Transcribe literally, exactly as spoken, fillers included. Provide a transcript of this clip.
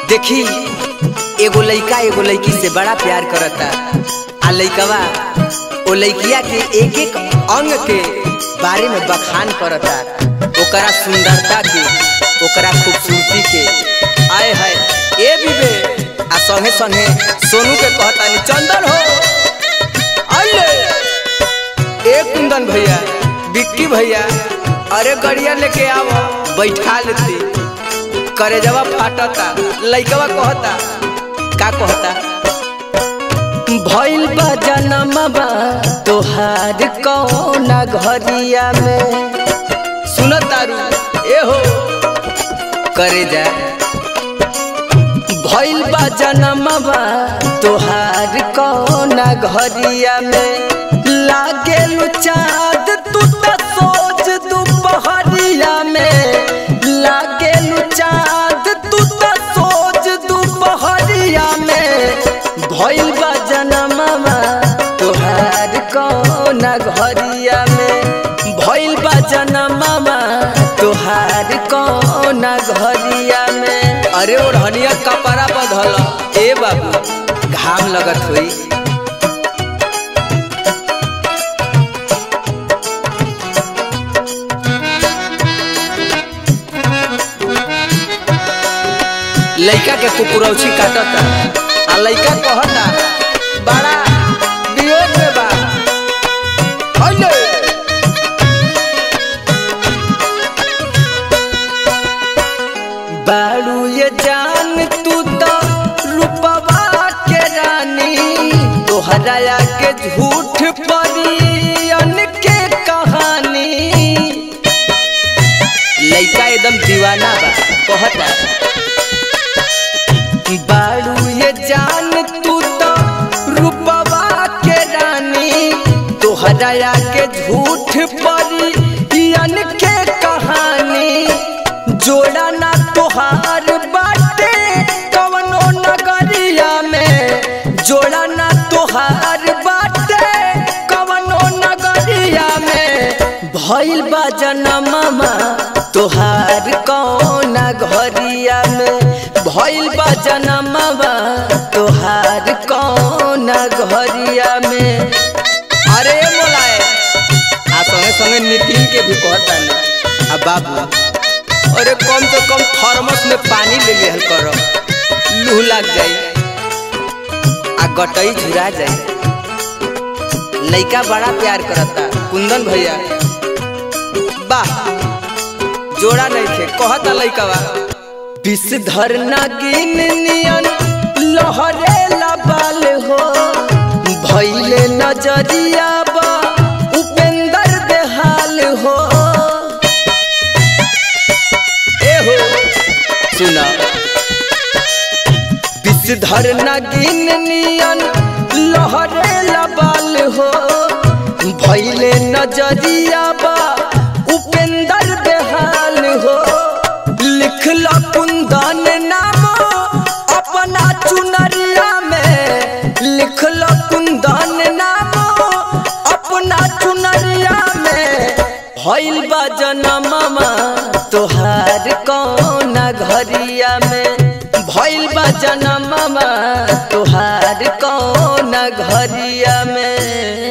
देखी एगो लइका एगो लइकी से बड़ा प्यार करता आ लइकवा ओ लइकिया के एक एक अंग के बारे में बखान करता, ओकरा सुंदरता के, ओकरा खूबसूरती के। आए है ए बीबे आ संगे संगे सोनू के कहता नहीं चंदन हो अरे ए कुंदन भैया बिक्की भैया अरे गड़िया लेके आओ बैठा लेती करे जवा फाटता। लइकवा कहता का कहता भइल बा जनमबा तोहार कौना घरिया में। सुनत तारू ए हो करे जा भइल बा जनमबा तोहार कौना घरिया में। लागेलु चाँद तू त सोच दुपहरिया में। लागेलु चाँद तू त सोच दुपहरिया में। भइल बा जनमबा तोहार कौना घरिया में। भइल बा जनमबा तोहार कौना घरिया में। अरे ओढ़निया कपड़ा बदल ए बाबू घाम लगत हुई। लइका के कुकुरौची काटता आ लइका कहता बड़ा वियोग में बा। अले बारू ये जान तू तो रूपवा के रानी। तोहरा के झूठ परियन के कहानी। लइका एकदम दीवाना बा कहता बारू ये जान तू तो रूपवा के रानी। तोहरा के झूठ परियन के कहानी। जोड़ा ना तोहार बाटे कवनो नगरिया में। जोड़ा ना तोहार बाटे कवनो नगरिया में। भइल बा जनममा तोहार कौना घरिया में। भइल बा जनमबा तोहार कौना घरिया में। अरे मोलाए आ संगे संगे नितिन के भी कहता नहीं आ बाबू अरे कम से कम थर्मस में पानी ले लिहल करो, लूह लग जाई आ गटई झुरा जाई। लइका बड़ा प्यार करता कुंदन भैया वाह जोड़ा नहीं थे कहता लइकावा विषधर नागिन नियन लहरे लाबाल हो। भइले नजरिया बा उपेंद्र बेहाल हो। ए हो सुना विषधर नागिन नियन लहरे लाबाल हो। भइले नजरिया बा उपेंद्र बेहाल हो। लिखला कुंदन नाम अपना चुनरिया में। लिखला कुंदन नाम अपना चुनरिया में। भइल बा जनममा तोहार कौना घरिया में। भइल बा जनममा तोहार कौना घरिया में।